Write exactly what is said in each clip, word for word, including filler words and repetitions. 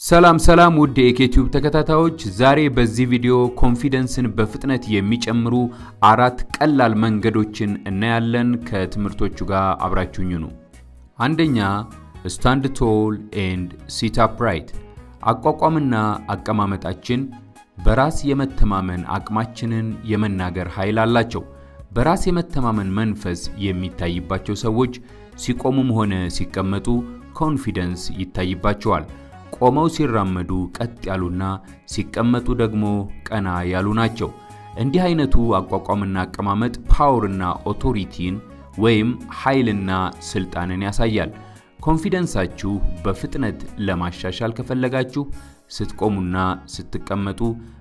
ሰላም ሰላም ውድ የኬቲዩብ ተከታታዮች ዛሬ በዚህ ቪዲዮ ኮንፊደንስን በፍጥነት የሚጨምሩ አራት ቀላል መንገዶችን እናያለን ከትምርቶቹ ጋር አብራችሁኝ ነው። አንደኛ stand tall and sit upright አቋቋምና አቀማመጣችን በራስ የመተማመን አቅማችንን የመናገር ኃይል አላቸው። በራስ የመተማመን መንፈስ የሚታይባቸው ሰዎች ሲቆሙም ሆነ ሲቀመጡ ኮንፊደንስ ይታይባቸዋል። ቆመው ሲራመዱ ቀጥ ያሉና ሲቀመጡ ደግሞ ቀና ያሉ ናቸው። እንዲህ አይነቱ አቋቋምና አቀማመጥ ፓወርና ኦቶሪቲን ወይም ኃይልና ስልጣንን ያሳያል። ኮንፊደንሳችሁ በፍጥነት ለማሻሻል ከፈለጋችሁ ስትቆሙና ስትቀመጡ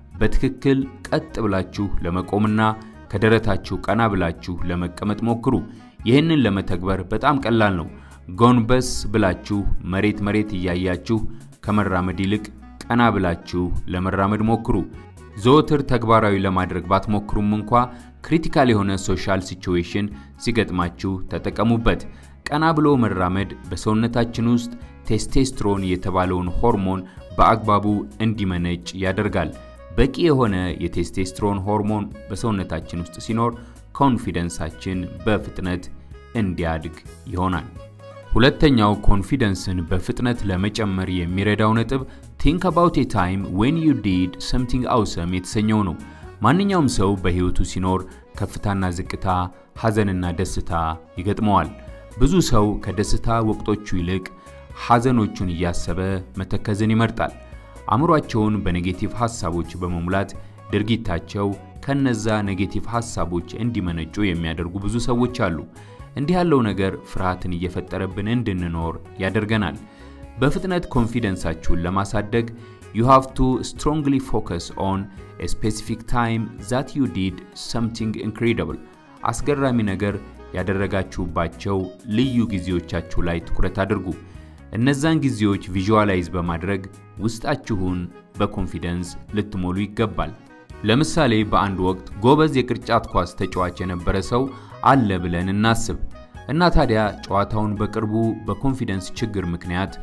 በትክክል ቀጥ ብላችሁ ለመቆምና ከደረታችሁ ቀና ብላችሁ ለመቀመጥ ሞክሩ። ይህንን ለመተግበር በጣም ቀላል ነው። ጎንበስ ብላችሁ መሬት መሬት ያያያችሁ ከመራመድ ይልቅ ቀና ብላችሁ ለመራመድ ሞክሩ። ዘወትር ተግባራዊ ለማድረግ ባትሞክሩም እንኳን ክሪቲካል የሆነ ሶሻል ሲቹዌሽን ሲገጥማችሁ ተጠቀሙበት። ቀና ብሎ መራመድ በሰውነታችን ውስጥ ቴስቶስትሮን የተባለውን ሆርሞን በአግባቡ እንዲመነጭ ያደርጋል። በቂ የሆነ የቴስቶስትሮን ሆርሞን በሰውነታችን ውስጥ ሲኖር ኮንፊደንሳችን በፍጥነት እንዲያድግ ይሆናል። ሁለተኛው ኮንፊደንስን በፍጥነት ለመጨመር የሚረዳው ነጥብ think about a time when you did something awesome የተሰኘው ነው። ማንኛውም ሰው በህይወቱ ሲኖር ከፍታና ዝቅታ፣ ሐዘንና ደስታ ይገጥመዋል። ብዙ ሰው ከደስታ ወቅቶቹ ይልቅ ሐዘኖቹን እያሰበ መተከዝን ይመርጣል። አእምሮአቸውን በኔጌቲቭ ሐሳቦች በመሙላት ድርጊታቸው ከነዛ ኔጌቲቭ ሐሳቦች እንዲመነጩ የሚያደርጉ ብዙ ሰዎች አሉ። እንዲህ ያለው ነገር ፍርሃትን እየፈጠረብን እንድንኖር ያደርገናል። በፍጥነት ኮንፊደንሳችሁን ለማሳደግ you have to strongly focus on a specific time that you did something incredible አስገራሚ ነገር ያደረጋችሁባቸው ልዩ ጊዜዎቻችሁ ላይ ትኩረት አድርጉ። እነዛን ጊዜዎች ቪዥዋላይዝ በማድረግ ውስጣችሁን በኮንፊደንስ ልትሞሉ ይገባል። ለምሳሌ በአንድ ወቅት ጎበዝ የቅርጫት ኳስ ተጫዋች የነበረ ሰው አለ ብለን እናስብ እና ታዲያ ጨዋታውን በቅርቡ በኮንፊደንስ ችግር ምክንያት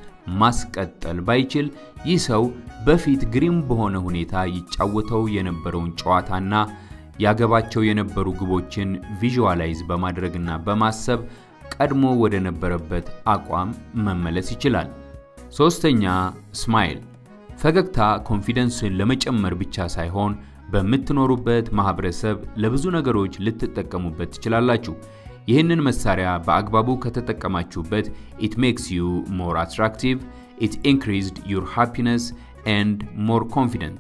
ማስቀጠል ባይችል ይህ ሰው በፊት ግሪም በሆነ ሁኔታ ይጫወተው የነበረውን ጨዋታና ያገባቸው የነበሩ ግቦችን ቪዥዋላይዝ በማድረግና በማሰብ ቀድሞ ወደ ነበረበት አቋም መመለስ ይችላል። ሶስተኛ ስማይል ፈገግታ ኮንፊደንስን ለመጨመር ብቻ ሳይሆን በምትኖሩበት ማህበረሰብ ለብዙ ነገሮች ልትጠቀሙበት ትችላላችሁ። ይህንን መሳሪያ በአግባቡ ከተጠቀማችሁበት it makes you more attractive, it increased your happiness and more confident.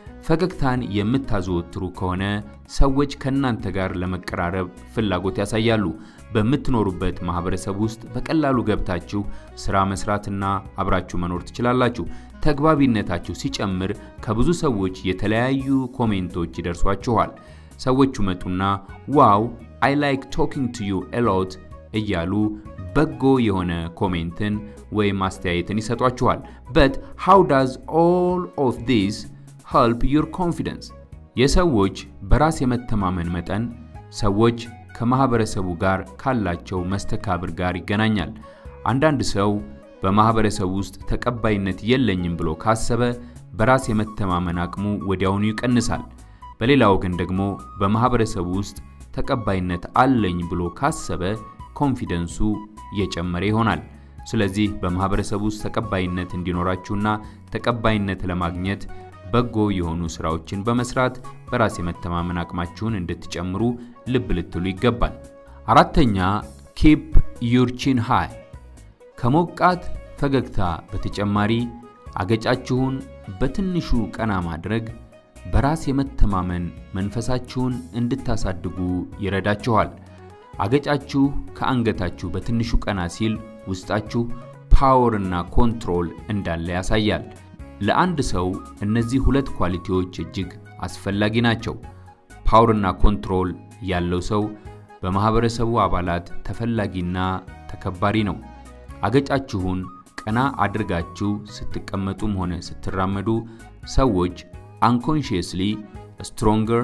ፈገግታን የምታዘወትሩ ከሆነ ሰዎች ከናንተ ጋር ለመቀራረብ ፍላጎት ያሳያሉ። በምትኖሩበት ማህበረሰብ ውስጥ በቀላሉ ገብታችሁ ስራ መስራትና አብራችሁ መኖር ትችላላችሁ። ተግባቢነታችሁ ሲጨምር ከብዙ ሰዎች የተለያዩ ኮሜንቶች ይደርሷችኋል። ሰዎቹ መጡና ዋው I like talking to you a lot እያሉ በጎ የሆነ ኮሜንትን ወይም አስተያየትን ይሰጧችኋል። But how does all of this help your confidence? የሰዎች በራስ የመተማመን መጠን ሰዎች ከማህበረሰቡ ጋር ካላቸው መስተካብር ጋር ይገናኛል። አንዳንድ ሰው በማህበረሰቡ ውስጥ ተቀባይነት የለኝም ብሎ ካሰበ በራስ የመተማመን አቅሙ ወዲያውኑ ይቀንሳል። በሌላው ግን ደግሞ በማህበረሰቡ ውስጥ ተቀባይነት አለኝ ብሎ ካሰበ ኮንፊደንሱ እየጨመረ ይሆናል። ስለዚህ በማህበረሰቡ ውስጥ ተቀባይነት እንዲኖራችሁና ተቀባይነት ለማግኘት በጎ የሆኑ ስራዎችን በመስራት በራስ የመተማመን አቅማችሁን እንድትጨምሩ ልብ ልትሉ ይገባል። አራተኛ keep your chin high ከሞቃት ፈገግታ በተጨማሪ አገጫችሁን በትንሹ ቀና ማድረግ በራስ የመተማመን መንፈሳችሁን እንድታሳድጉ ይረዳችኋል። አገጫችሁ ከአንገታችሁ በትንሹ ቀና ሲል ውስጣችሁ ፓወር እና ኮንትሮል እንዳለ ያሳያል። ለአንድ ሰው እነዚህ ሁለት ኳሊቲዎች እጅግ አስፈላጊ ናቸው። ፓወር እና ኮንትሮል ያለው ሰው በማህበረሰቡ አባላት ተፈላጊና ተከባሪ ነው። አገጫችሁን ቀና አድርጋችሁ ስትቀመጡም ሆነ ስትራመዱ ሰዎች unconsciously stronger,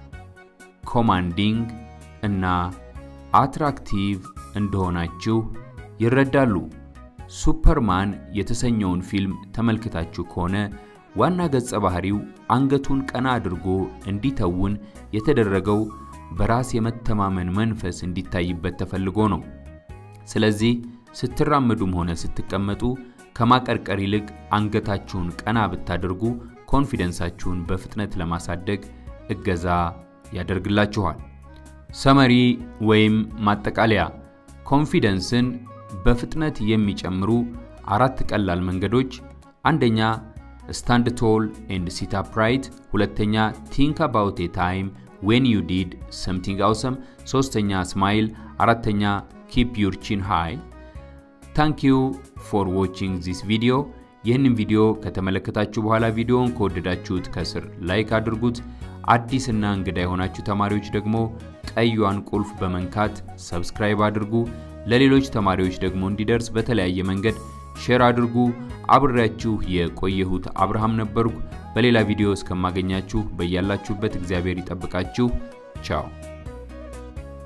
commanding እና attractive እንደሆናችሁ ይረዳሉ። ሱፐርማን የተሰኘውን ፊልም ተመልክታችሁ ከሆነ ዋና ገጸ ባህሪው አንገቱን ቀና አድርጎ እንዲተውን የተደረገው በራስ የመተማመን መንፈስ እንዲታይበት ተፈልጎ ነው። ስለዚህ ስትራመዱም ሆነ ስትቀመጡ ከማቀርቀር ይልቅ አንገታችሁን ቀና ብታደርጉ ኮንፊደንሳችሁን በፍጥነት ለማሳደግ እገዛ ያደርግላችኋል። ሰመሪ ወይም ማጠቃለያ ኮንፊደንስን በፍጥነት የሚጨምሩ አራት ቀላል መንገዶች አንደኛ stand tall and sit upright ሁለተኛ think about a time when you did something awesome ሶስተኛ smile አራተኛ keep your chin high thank you for watching this video ይህንን ቪዲዮ ከተመለከታችሁ በኋላ ቪዲዮውን ከወደዳችሁት ከስር ላይክ አድርጉት አዲስና እንግዳ የሆናችሁ ተማሪዎች ደግሞ ቀዩን ቁልፍ በመንካት ሰብስክራይብ አድርጉ ለሌሎች ተማሪዎች ደግሞ እንዲደርስ በተለያየ መንገድ ሼር አድርጉ አብራችሁ የቆየሁት አብርሃም ነበርኩ በሌላ ቪዲዮ እስከማገኛችሁ በእያላችሁበት እግዚአብሔር ይጠብቃችሁ ቻው